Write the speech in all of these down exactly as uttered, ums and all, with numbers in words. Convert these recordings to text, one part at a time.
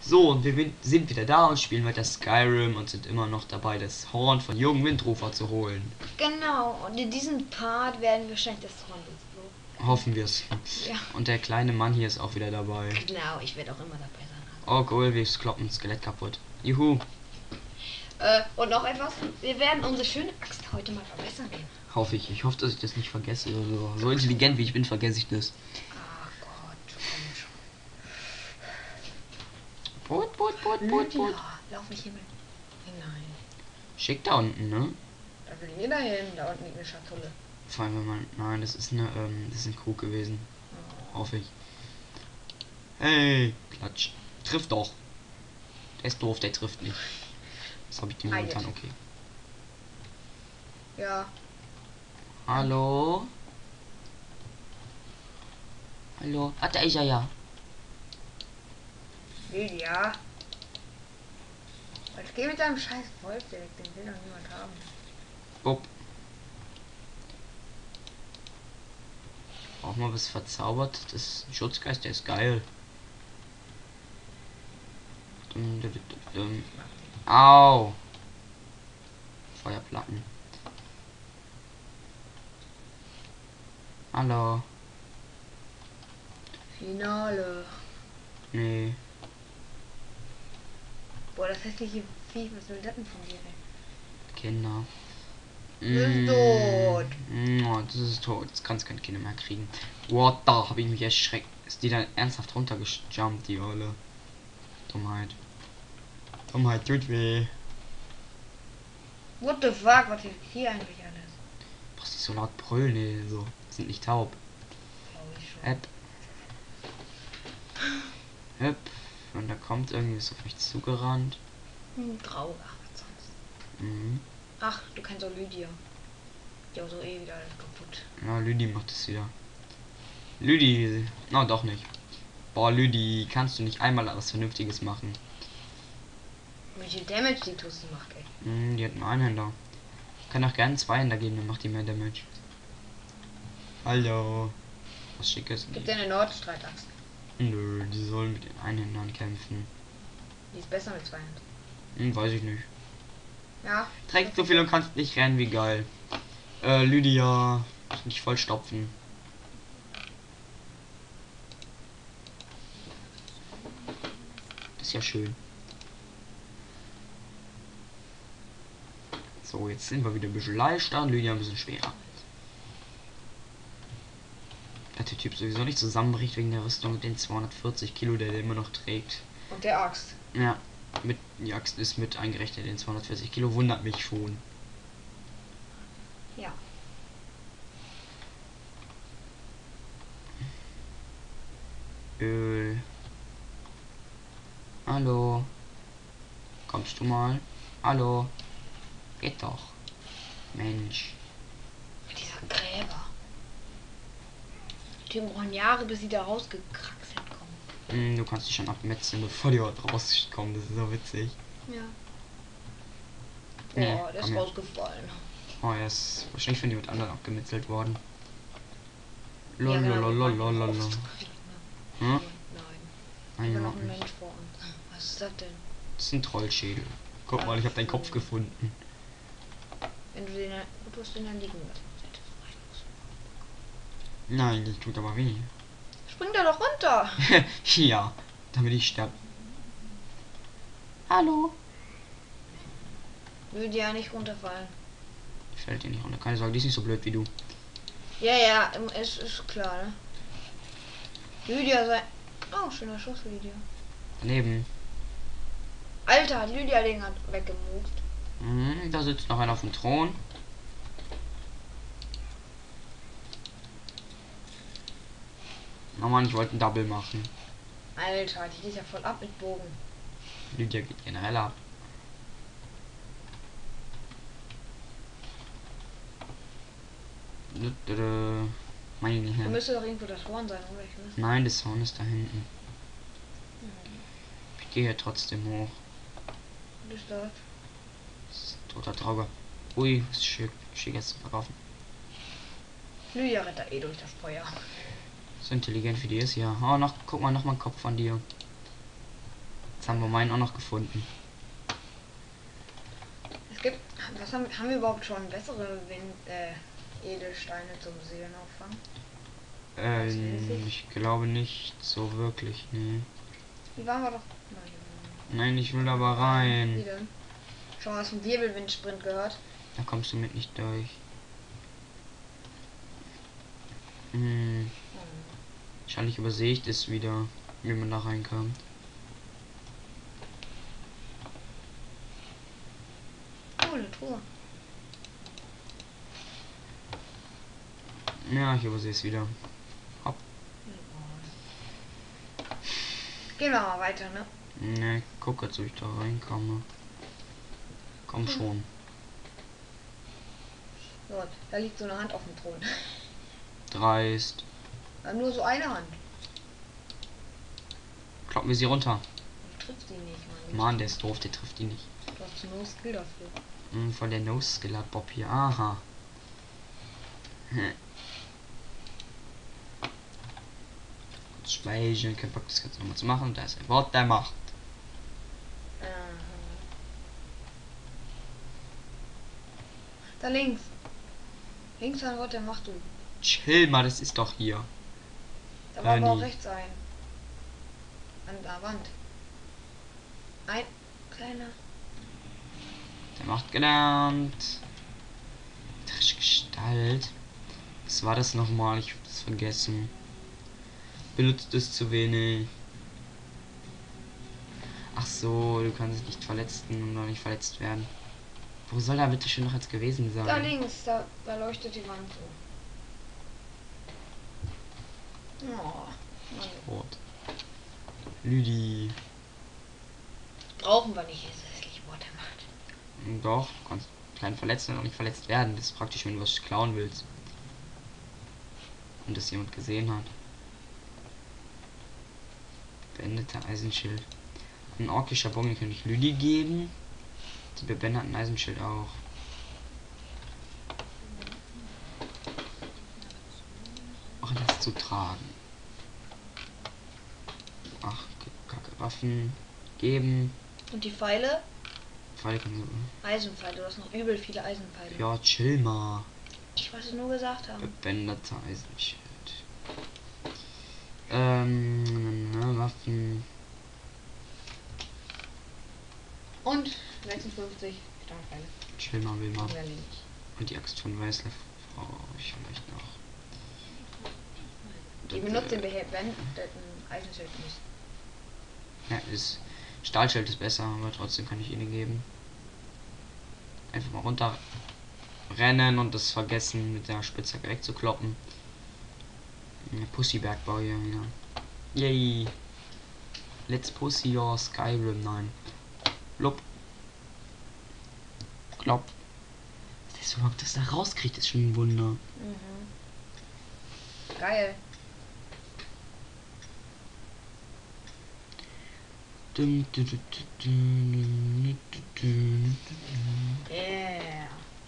So, und wir win- sind wieder da und spielen weiter Skyrim und sind immer noch dabei, das Horn von Jürgen Windhofer zu holen. Genau, und in diesem Part werden wir wahrscheinlich das Horn so. Hoffen wir es. Ja. Und der kleine Mann hier ist auch wieder dabei. Genau, ich werde auch immer dabei sein. Oh cool, wir kloppen ein Skelett kaputt. Juhu. Äh, und noch etwas, wir werden unsere schöne Axt heute mal verbessern gehen. Hoffe ich. Ich hoffe, dass ich das nicht vergesse oder so. So intelligent wie ich bin, vergesse ich das. Ach Gott, komm schon. Boot, Boot, Boot, Boot, Boot. Ja, lauf nicht hinein. Hinein. Schick da unten, ne? Da will jeder hin, da unten liegt eine Schatulle. Vor allem, wenn man. Nein, das ist eine, ähm, das ist ein Krug gewesen. Hoffe ich. Hey, Klatsch. Trifft doch. Der ist doof, der trifft nicht. Das habe ich dir Ah, momentan jetzt. okay. Ja. Hallo? Hallo? Ah, da ist er ja. Lydia. Jetzt geh mit deinem scheiß Wolf direkt, den will doch niemand haben. Upp. Auch mal was verzaubert. Das ist ein Schutzgeist, der ist geil. Dum, dum, dum, dum. Au. Feuerplatten. Hallo. Finale. Nee. Boah, das hässliche Vieh, was will das denn von dir, ey? Kinder. Ist tot. Mm, oh, das ist tot. Jetzt kannst kein Kinder mehr kriegen. What da habe ich mich erschreckt. Ist die dann ernsthaft runtergejumpt, die Olle? Dummheit. Dummheit tut weh. What the fuck, was ist hier eigentlich alles? Brauchst nicht so laut brüllen, ey, so. Sind nicht taub. Glaub ich schon. Hep. Hep. Und da kommt irgendwie so auf mich zugerannt. Hm, traurig, was sonst. Mhm. Ach, du kennst auch Lydia. Die hat so eh wieder alles kaputt. Ja, Lüdi macht es wieder. Lüdi. Na, doch nicht. Boah, Lüdi, kannst du nicht einmal was Vernünftiges machen? Wie viel Damage die Tusse macht, ey. Hm, die hat einen Einhänder. Kann auch gerne zwei Händer geben, dann macht die mehr Damage. Hallo. Was Schickes. Gibt dir eine Nordstreitaxt. Nö, die sollen mit den Einhändern kämpfen. Die ist besser mit zwei Händen. Hm, weiß ich nicht. Ja. Trägst so viel und kannst nicht rennen, wie geil. Äh, Lydia. Nicht vollstopfen. Das ist ja schön. So, jetzt sind wir wieder ein bisschen leichter und Lydia ein bisschen schwerer. Dass der Typ sowieso nicht zusammenbricht wegen der Rüstung mit den zweihundertvierzig Kilo, der, der immer noch trägt. Und der Axt. Ja, mit die Axt ist mit eingerechnet, den zweihundertvierzig Kilo, wundert mich schon. Ja. Öl. Hallo. Kommst du mal? Hallo. Geht doch. Mensch. Dieser Gräber. Die brauchen Jahre, bis sie da rausgekraxelt kommen. Hm, du kannst dich schon abmetzeln, bevor die überhaupt rauskommen. Das ist so witzig. Ja. Nee, Boah, der ist komm her. rausgefallen. Oh, er ist wahrscheinlich von jemand anderem abgemetzelt worden. Ja, genau, wir wollen Lolololololol. rauskriegen, ne? Hm? Nein. Nein, Da noch überhaupt ein nicht. Mensch vor uns. Was ist das denn? Das ist ein Trollschädel. Guck mal, ich habe deinen Kopf gefunden. Wenn du den, du hast den dann liegen lassen. Nein, das tut aber weh. Spring da doch runter! Ja, damit ich sterbe. Hallo. Würde ja nicht runterfallen. Fällt dir nicht runter. Keine Sorge, die ist nicht so blöd wie du. Ja, ja, ist, ist klar, ne? Lydia sei. Oh, schöner Schuss, Lydia. Daneben. Alter, hat Lydia den hat weggemoved. Mhm, da sitzt noch einer auf dem Thron. Oh Mann, ich wollte einen Double machen. Alter, die geht ja voll ab mit Bogen. Lydia geht generell ab. Meine Da Herren. müsste doch irgendwo das Horn sein, oder? Ich weiß. Nein, das Horn ist da hinten. Ich gehe hier trotzdem hoch. Was ist das? Das ist ein toter Trauger. Ui, was ist schick, schick jetzt zu verkaufen. Lydia rennt da eh durch das Feuer. So intelligent wie die ist, ja. Oh, noch, guck mal, noch mal ein Kopf von dir. Jetzt haben wir meinen auch noch gefunden. Es gibt. Was haben, haben wir überhaupt schon bessere Wind, äh, Edelsteine zum Seelenauffangen? Ähm, ich glaube nicht so wirklich, nee. Die waren wir doch. Nein. Nein, ich will aber rein. Wie denn? Schon mal aus dem Wirbelwind-Sprint gehört? Da kommst du mit nicht durch. Hm. Wahrscheinlich übersehe ich das wieder, wie man da reinkam. Oh, eine Truhe. Ja, ich übersehe es wieder. Hopp. Gehen wir mal weiter, ne? Ne, guck jetzt, ob ich da reinkomme. Komm schon. So, da liegt so eine Hand auf dem Thron. Dreist. Ja, nur so eine Hand. Kloppen wir sie runter. Du triffst die nicht, Mann. Mann, der ist doof, der trifft die nicht. Du hast no Skill dafür. Hm, voll der No-Skill hat Bob hier. Aha. Hm. Kurz speichern, kein Bock, das Ganze nochmal zu machen. Da ist ein Wort der Macht. Aha. Da links. Links ein Wort der Macht, du. Chill mal, das ist doch hier. Da war aber auch Ernie. rechts ein. An der Wand. Ein kleiner. Der Macht gelernt. Trische Gestalt. Was war das nochmal? Ich hab das vergessen. Benutzt es zu wenig. Ach so, du kannst nicht verletzen und noch nicht verletzt werden. Wo soll da bitte schön noch jetzt gewesen sein? Da links, da, da leuchtet die Wand so. Oh, Mann. Rot. Lüdi. Brauchen wir nicht dieses hässliche Wort der Macht. Doch, du kannst klein verletzen und auch nicht verletzt werden. Das ist praktisch, wenn du was klauen willst. Und das jemand gesehen hat. Beendeter Eisenschild. Ein orkischer Bogen kann ich Lüdi geben. Die bebenderten Eisenschild auch. Auch das zu tragen. Ach, kacke Waffen. Geben. Und die Pfeile? Pfeile kann so. Eisenpfeile, du hast noch übel viele Eisenpfeile. Ja, chill mal. Ich wollte es nur gesagt haben. Bebenderter Eisenschild. Ähm, ne, Waffen. Und sechsundfünfzig Steinpfeile. Chill mal, will mal. Ja, nicht. Und die Axt von Weißleff brauche ich vielleicht noch. Die benutzt den beendeten Eisenschild nicht. Ja, ist. Stahlschild ist besser, aber trotzdem kann ich ihnen geben. Einfach mal runter rennen und das vergessen mit der Spitzhacke wegzukloppen. Pussybergbau hier wieder. Yay! Let's pussy your Skyrim, nein. Lob. Klopp. Dass der so überhaupt das da rauskriegt, ist schon ein Wunder. Mhm. Geil. Yeah.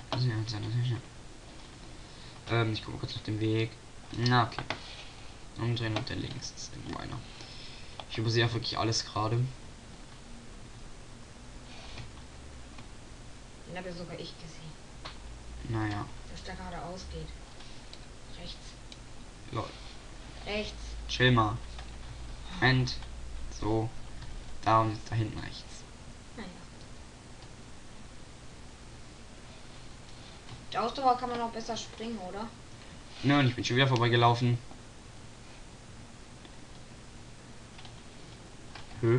Ähm, ich gucke kurz auf den Weg. Na, okay. Umdrehen und der links ist irgendwo einer. Ich übersehe auch wirklich alles gerade. Den habe ja sogar ich gesehen. Naja. Dass der gerade ausgeht. Rechts. Lol. Rechts. Chill mal. Moment. So. Da und jetzt da hinten rechts. Naja. Die Ausdauer kann man noch besser springen, oder? Nö, und ich bin schon wieder vorbeigelaufen. Hö.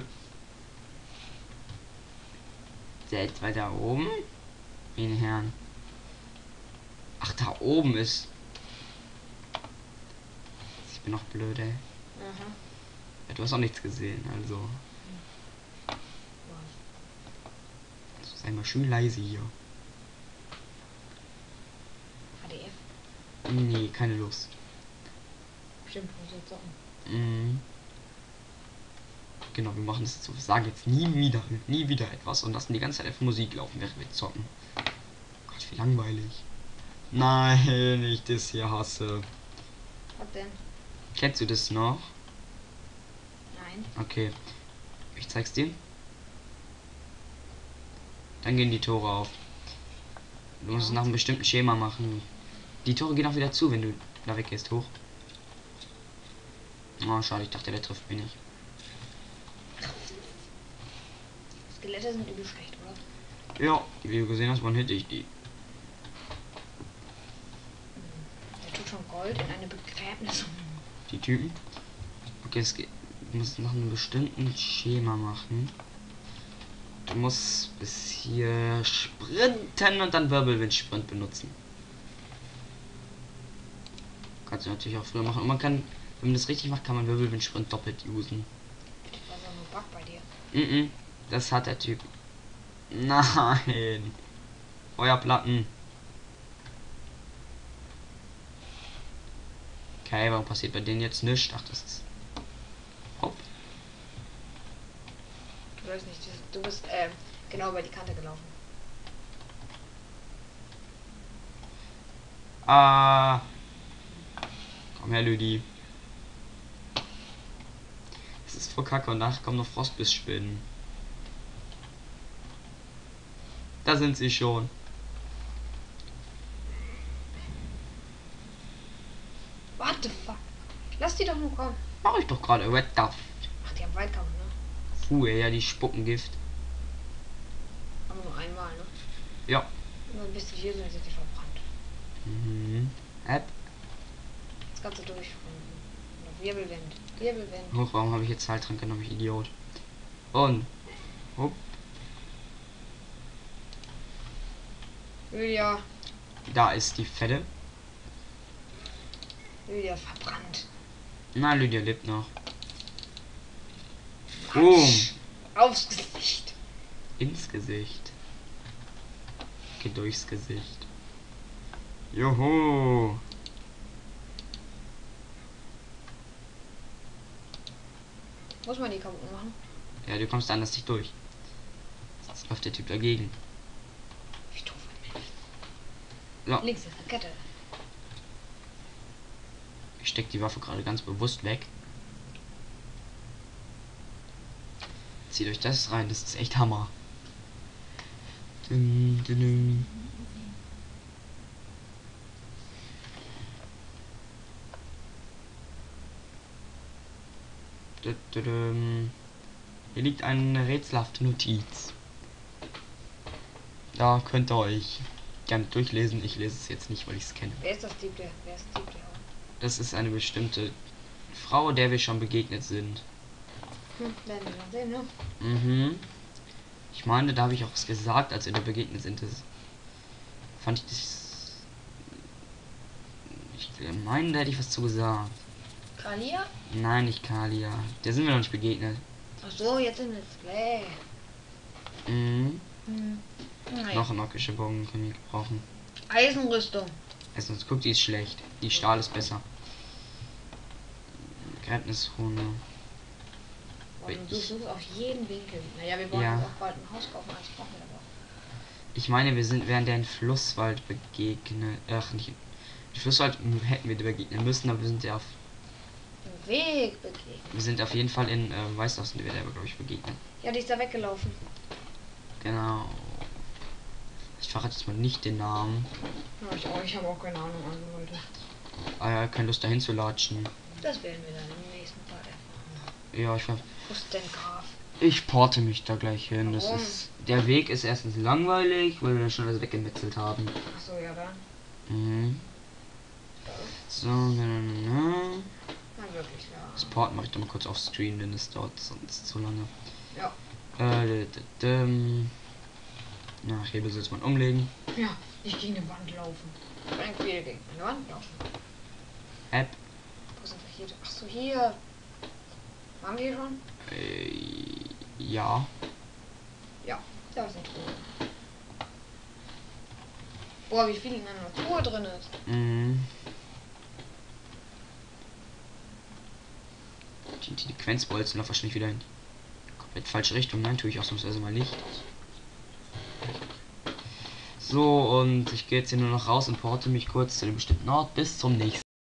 Der etwa da oben? Meine Herren. Ach, da oben ist. Ich bin noch blöd, ey. Aha. Ja, du hast auch nichts gesehen, also. Also sei mal schön leise hier. H D F. Nee, keine Lust. Bestimmt muss jetzt zocken. Mhm. Genau, wir machen das jetzt so. Wir sagen jetzt nie wieder, nie wieder etwas und lassen die ganze Zeit einfach Musik laufen, während wir zocken. Gott, wie langweilig. Nein, ich das hier hasse. Was denn? Kennst du das noch? Nein. Okay. Ich zeig's dir. Dann gehen die Tore auf. Du musst es nach einem bestimmten Schema machen. Die Tore gehen auch wieder zu, wenn du da weggehst, hoch. Oh, schade, ich dachte, der trifft mich nicht. Skelette sind übel schlecht, oder? Ja, wie du gesehen hast, wann hätte ich die. Der tut schon Gold in eine Begräbnis. Die Typen. Okay, es geht. Du musst nach einem bestimmten Schema machen. Du musst bis hier sprinten und dann Wirbelwind-Sprint benutzen. Kannst du natürlich auch früher machen. Und man kann, wenn man das richtig macht, kann man Wirbelwind-Sprint doppelt usen. Das war nur Bug bei dir. Mhm, das hat der Typ. Nein. Feuerplatten. Okay, warum passiert bei denen jetzt nichts? Ach, das ist. Hopp. Du weißt nicht, du bist äh, genau über die Kante gelaufen. Ah. Komm her, Lüdi. Es ist vor Kacke und nachher kommen noch Frostbissspinnen. Da sind sie schon. What the fuck? Lass die doch nur kommen. Mach ich doch gerade. What the f- Ach, die haben Weitkampf, ne? Puh, ja, die spucken Gift. Aber nur einmal, ne? Ja. Nur bis die hier sind, sind die verbrannt. Mhm. App. Das Ganze durch. Und Wirbelwind. Wirbelwind. Hoch, warum habe ich jetzt Heiltrank genommen, ich Idiot? Und. Hopp. Julia. Da ist die Fette. Julia verbrannt. Na, Lydia lebt noch. Boom. Aufs Gesicht. Ins Gesicht. Geht durchs Gesicht. Joho. Muss man die kaputt machen? Ja, du kommst anders nicht durch. Jetzt läuft der Typ dagegen. Wie doof ein Mensch. Ja. Links ist eine Kette. Ich steck die Waffe gerade ganz bewusst weg. Zieht euch das rein, das ist echt Hammer. Dün, dün, dün. Dün, dün, dün. Hier liegt eine rätselhafte Notiz. Da könnt ihr euch gerne durchlesen. Ich lese es jetzt nicht, weil ich es kenne. Wer ist das Dieb der? Wer ist Dieb der? Das ist eine bestimmte Frau, der wir schon begegnet sind. Hm, werden wir dann sehen, ne? Mhm. Ich meine, da habe ich auch was gesagt, als wir da begegnet sind. Das fand ich das. Ich meine, da hätte ich was zu gesagt. Kalia? Nein, nicht Kalia. Der sind wir noch nicht begegnet. Ach so, jetzt im Let's Play. Mhm. Hm. Naja. Noch ein ockische Bogen können wir gebrauchen. Eisenrüstung. Also, guck, die ist schlecht. Die Stahl ist besser. Begräbnisrune. Und du suchst auf jeden Winkel. Naja, wir wollen Ja. uns auch bald ein Haus kaufen, als brauchen wir aber. Ich meine, wir sind während der in Flusswald begegnet. Ach, nicht. In Flusswald hätten wir begegnen müssen, aber wir sind ja auf. Im Weg begegnet. Wir sind auf jeden Fall in äh, Weißdorf sind wir da, glaube ich, begegnet. Ja, die ist da weggelaufen. Genau. Ich verrate jetzt mal nicht den Namen. Ja, ich auch. Ich habe auch keine Ahnung, also Leute. Ah ja, keine Lust dahin zu latschen. Das werden wir dann im nächsten Part erfahren. Ja, ich, Wo ist denn Graf? ich porte mich da gleich hin. Das Warum? ist, der Weg ist erstens langweilig, weil wir schon alles weggemetzelt haben. Ach so, ja dann. Mhm. So, na, na, na. Na wirklich, ja. Das Porten mache ich dann mal kurz auf Screen, denn es dauert sonst zu lange. Ja. Äh, d- d- däm. Na, Hebel sollte man umlegen. Ja, nicht gegen eine Wand laufen. Ein Quäl gegen eine Wand laufen. App. Wo sind wir hier? Ach so, hier. Waren wir hier schon? Äh, ja. Ja, da ist eine Truhe. Boah, wie viel in einer Truhe drin ist. Mhm. Die, die Quenzbolzen laufen wahrscheinlich wieder in komplett falsche Richtung. Nein, tue ich ausnahmsweise mal nicht. So, und ich gehe jetzt hier nur noch raus und porte mich kurz zu dem bestimmten Ort. Bis zum nächsten